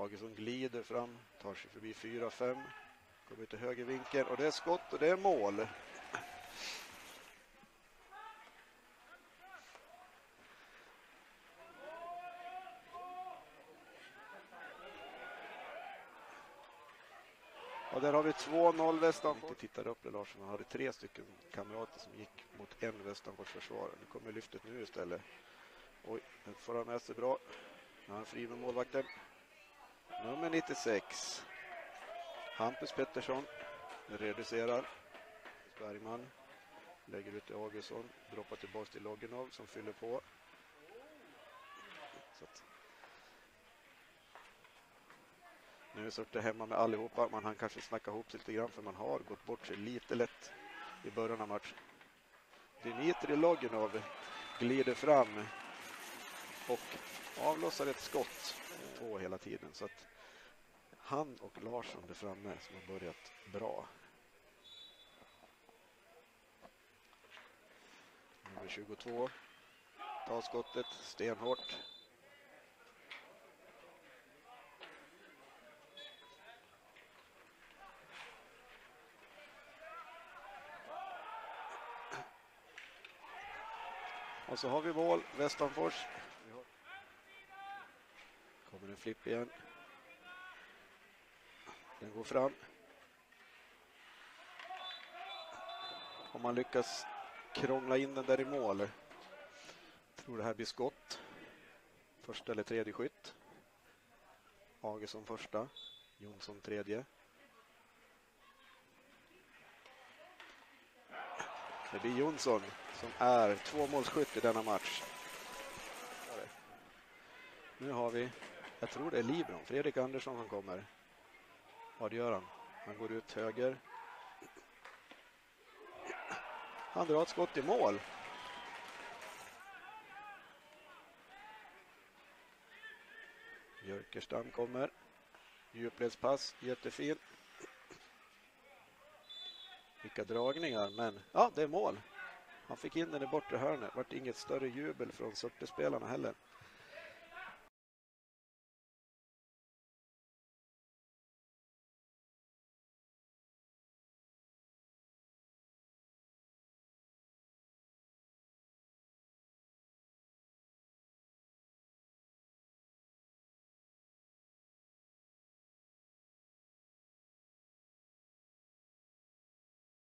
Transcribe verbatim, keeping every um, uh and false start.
Augustsson glider fram, tar sig förbi fyra fem. Kommer till höger vinkel och det är skott och det är mål. Och där har vi två noll Västanfors. Tittar upp det Larsson, han hade tre stycken kamrater som gick mot en Västanfors försvarare. Nu kommer lyftet nu istället. Oj, den får han med sig bra. Nu är han fri med målvakten. Nummer nittiosex. Hampus Pettersson reducerar. Bergman lägger ut till Augustsson. Droppar tillbaka till Loginov som fyller på. Så att nu är Surte hemma med allihopa. Man han kanske snacka ihop sig lite grann för man har gått bort sig lite lätt i början av matchen. Dimitri Loginov glider fram och avlossar ett skott två hela tiden. Så att han och Larsson är framme som har börjat bra. Nummer tjugotvå tar skottet stenhårt. Och så har vi mål, Västanfors. Kommer en flipp igen. Den går fram. Om man lyckas krångla in den där i mål. Jag tror det här blir skott. Första eller tredje skytt. Augustsson första. Jonsson tredje. Det blir Jonsson som är tvåmålsskytt i denna match. Nu har vi, jag tror det är Libron, Fredrik Andersson som kommer. Vad gör han? Han går ut höger. Han drar ett skott i mål. Björkerstam kommer. Djupledspass, jättefin. Vilka dragningar, men ja, det är mål. Han fick in den i bortre hörnet. Vart inget större jubel från Surte-spelarna heller.